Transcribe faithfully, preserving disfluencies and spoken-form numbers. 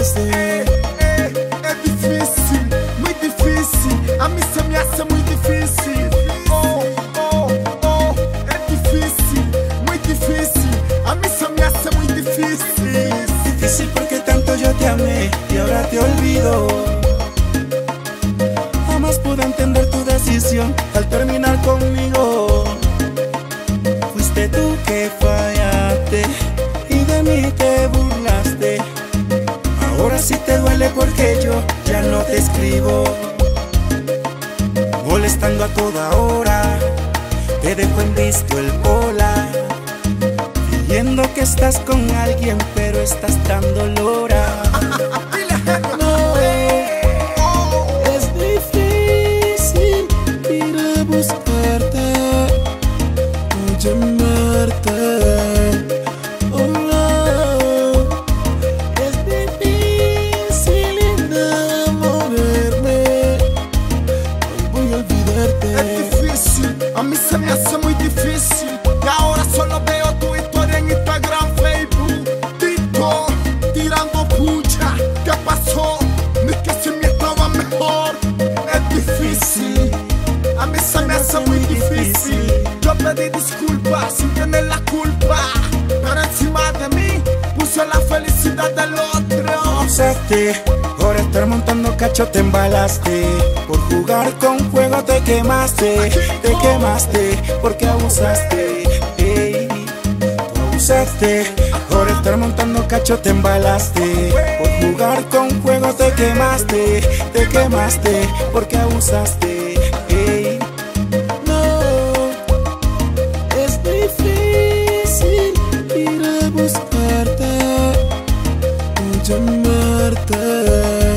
llamarse. Eh, eh, es difícil, muy difícil. A mí se me hace muy difícil. Oh, oh, oh, es difícil, muy difícil. A mí se me hace muy difícil. Difícil porque tanto yo te amé y ahora te olvido. Jamás pude entender tu decisión al terminar conmigo. Fuiste tú que fallaste y de mí te burlaste. Ahora sí te duele porque yo ya no te escribo. Molestando a toda hora, te dejo en visto el hola. Viendo que estás con alguien pero estás dando lora. No, es difícil ir a buscarte o llamarte. Oh no, es difícil enamorarme. Hoy voy a olvidarte. Es difícil, a mí se me hace muy difícil. Y ahora solo veo tu historia en Instagram, Facebook, TikTok, tirando pucha. ¿Qué pasó? Ni que si me estaba mejor. Es difícil, a mí se me hace muy difícil. Yo pedí disculpas sin tener la culpa, pero encima de mí puse la felicidad del otro. Usaste, por estar montando cacho te embalaste. Por jugar con fuego te quemaste. Te quemaste porque abusaste. Ey, tú abusaste. Por estar montando cacho te embalaste. Por jugar con fuego te quemaste. Te quemaste porque abusaste. Ey, no, es difícil ir a buscarte o llamarte.